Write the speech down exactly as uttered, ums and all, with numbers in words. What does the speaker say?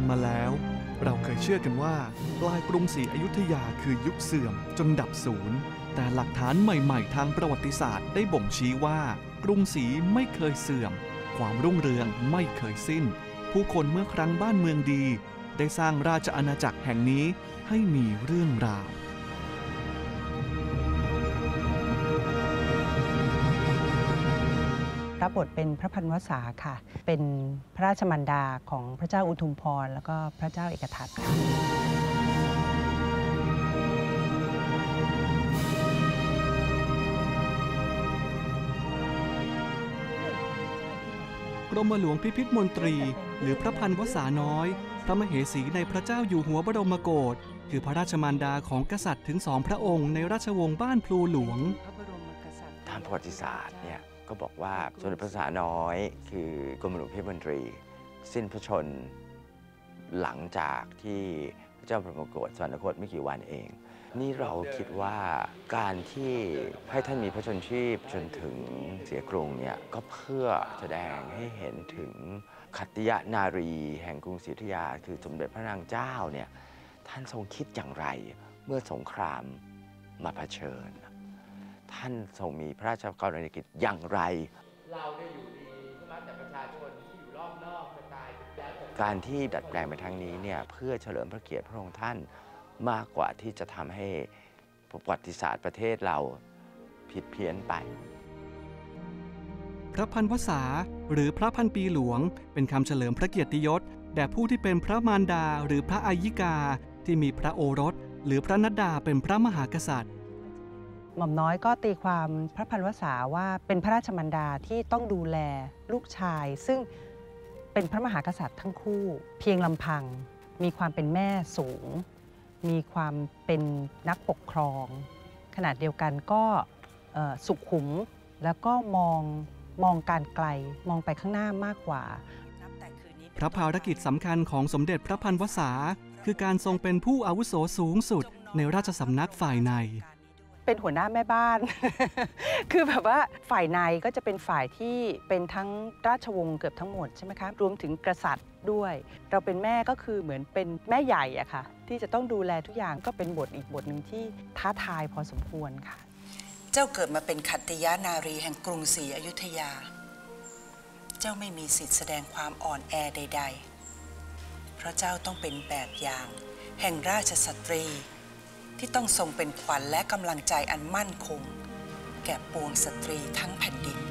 มาแล้วเราเคยเชื่อกันว่าปลายกรุงศรีอยุธยาคือยุคเสื่อมจนดับศูนย์แต่หลักฐานใหม่ๆทางประวัติศาสตร์ได้บ่งชี้ว่ากรุงศรีไม่เคยเสื่อมความรุ่งเรืองไม่เคยสิ้นผู้คนเมื่อครั้งบ้านเมืองดีได้สร้างราชอาณาจักรแห่งนี้ให้มีเรื่องราวรับบทเป็นพระพันวษาค่ะเป็นพระราชมารดาของพระเจ้าอุทุมพรแล้วก็พระเจ้าเอกทัตค่ะกรมหลวงพิพิธมนตรีหรือพระพันวษาน้อยพระมเหสีในพระเจ้าอยู่หัวบรมโกศคือพระราชมารดาของกษัตริย์ถึงสองพระองค์ในราชวงศ์บ้านพลูหลวงทางประวัติศาสตร์เนี่ยก็บอกว่าสมเด็จพระวษาน้อยคือกรมหลวงพิพิธมนตรีสิ้นพระชนหลังจากที่พระเจ้าบรมโกศสวรรคตไม่กี่วันเองนี่เราคิดว่าการที่ให้ท่านมีพระชนชีพจนถึงเสียกรุงเนี่ยก็เพื่อแสดงให้เห็นถึงขัตติยนารีแห่งกรุงศรีอยุธยาคือสมเด็จพระนางเจ้าเนี่ยท่านทรงคิดอย่างไรเมื่อสงครามมาเผชิญท่านทรงมีพระราชกรณียกิจอย่างไรเราได้อยู่ดีใช่ไหมแต่ประชาชนที่อยู่รอบนอกจะตายแล้วการที่ดัดแปลงไปทางนี้เนี่ยเพื่อเฉลิมพระเกียรติพระองค์ท่านมากกว่าที่จะทำให้ประวัติศาสตร์ประเทศเราผิดเพี้ยนไปพระพันวษาหรือพระพันปีหลวงเป็นคำเฉลิมพระเกียรติยศแด่ผู้ที่เป็นพระมารดาหรือพระอายิกาที่มีพระโอรสหรือพระนัดดาเป็นพระมหากษัตริย์หม่อมน้อยก็ตีความพระพันวษาว่าเป็นพระราชมารดาที่ต้องดูแลลูกชายซึ่งเป็นพระมหากษัตริย์ทั้งคู่เพียงลำพังมีความเป็นแม่สูงมีความเป็นนักปกครองขณะเดียวกันก็สุขุมแล้วก็มองมองการไกลมองไปข้างหน้ามากกว่าพระภารกิจสำคัญของสมเด็จพระพันวษาคือการทรงเป็นผู้อาวุโสสูงสุดในราชสำนักฝ่ายในเป็นหัวหน้าแม่บ้าน คือแบบว่าฝ่ายในก็จะเป็นฝ่ายที่เป็นทั้งราชวงศ์เกือบทั้งหมดใช่ไหมคะรวมถึงกษัตริย์ด้วยเราเป็นแม่ก็คือเหมือนเป็นแม่ใหญ่อะค่ะที่จะต้องดูแลทุกอย่างก็เป็นบทอีกบทหนึ่งที่ท้าทายพอสมควรค่ะเจ้าเกิดมาเป็นขัตติยนารีแห่งกรุงศรีอยุธยาเจ้าไม่มีสิทธิ์แสดงความอ่อนแอใดๆเพราะเจ้าต้องเป็นแบบอย่างแห่งราชสตรีที่ต้องทรงเป็นขวัญและกำลังใจอันมั่นคงแก่ปวงสตรีทั้งแผ่นดิน